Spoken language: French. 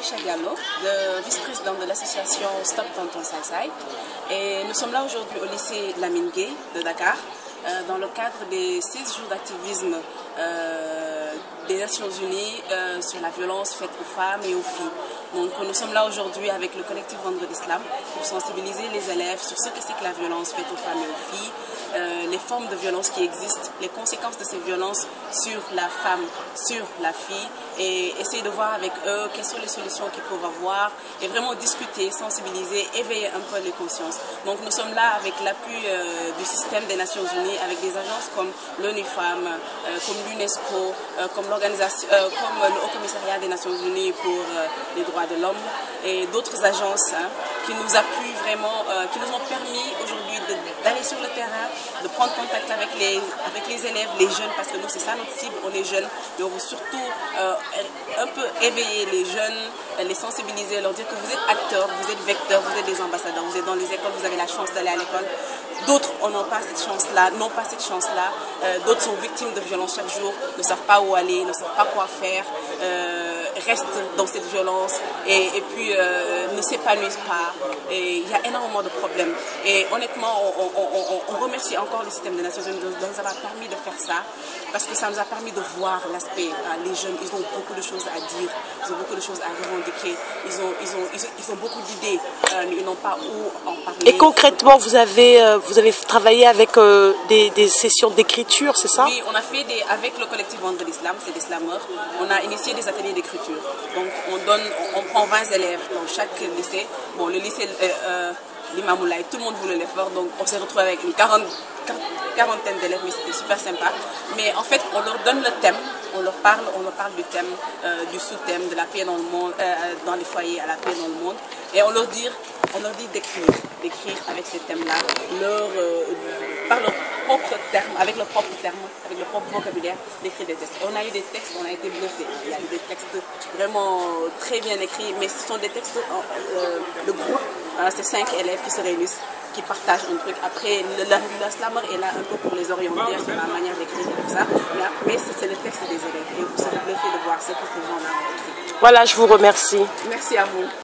Aïcha Diallo, vice-présidente de l'association Stop Tonton Saï Saï. Et nous sommes là aujourd'hui au lycée Lamine Gueye de Dakar, dans le cadre des 6 jours d'activisme des Nations Unies sur la violence faite aux femmes et aux filles. Donc nous sommes là aujourd'hui avec le collectif Vendredi Slam pour sensibiliser les élèves sur ce que c'est que la violence faite aux femmes et aux filles, les formes de violence qui existent, les conséquences de ces violences sur la femme, sur la fille, et essayer de voir avec eux quelles sont les solutions qu'ils peuvent avoir et vraiment discuter, sensibiliser, éveiller un peu les consciences. Donc nous sommes là avec l'appui du système des Nations Unies, avec des agences comme l'ONU Femmes, comme l'UNESCO, comme le Haut Commissariat des Nations Unies pour les droits de l'homme et d'autres agences qui nous appuient vraiment, qui nous ont permis aujourd'hui d'aller sur le terrain, de prendre contact avec les élèves, les jeunes, parce que nous c'est ça notre cible, on est jeunes, mais on veut surtout un peu éveiller les jeunes, les sensibiliser, leur dire que vous êtes acteurs, vous êtes vecteurs, vous êtes des ambassadeurs, vous êtes dans les écoles, vous avez la chance d'aller à l'école. D'autres n'ont pas cette chance-là, d'autres sont victimes de violences chaque jour, ne savent pas où aller, ne savent pas quoi faire, restent dans cette violence et puis ne s'épanouissent pas. Et il y a énormément de problèmes. Et honnêtement, on remercie encore le système des Nations Unies de nous avoir permis de faire ça, parce que ça nous a permis de voir l'aspect. Les jeunes, ils ont beaucoup de choses à dire, ils ont beaucoup de choses à revendiquer, ils ont beaucoup d'idées, mais ils n'ont pas où en parler. Et concrètement, vous avez travaillé avec des sessions d'écriture, c'est ça? Oui, on a fait avec le collectif Vendredi Slam, c'est des slameurs, on a initié des ateliers d'écriture. Donc on prend 20 élèves dans chaque lycée. Bon, le lycée Limamoulaye, tout le monde voulait le faire, donc on s'est retrouvé avec une quarantaine d'élèves, mais c'était super sympa. Mais en fait, on leur donne le thème, on leur parle du thème, du sous-thème, de la paix dans le monde, dans les foyers à la paix dans le monde, et on leur dit d'écrire avec ces thèmes-là, par leurs propres termes, avec leurs propres termes, avec leur propre vocabulaire, d'écrire des textes. Et on a eu des textes, on a été bluffés. Il y a eu des textes vraiment très bien écrits, mais ce sont des textes de groupe. C'est 5 élèves qui se réunissent, qui partagent un truc. Après, le slammer est là un peu pour les orienter sur la manière d'écrire et tout ça. Mais c'est le texte des élèves. Et vous serez bluffés de voir ce que ces gens-là ont écrit. Voilà, je vous remercie. Merci à vous.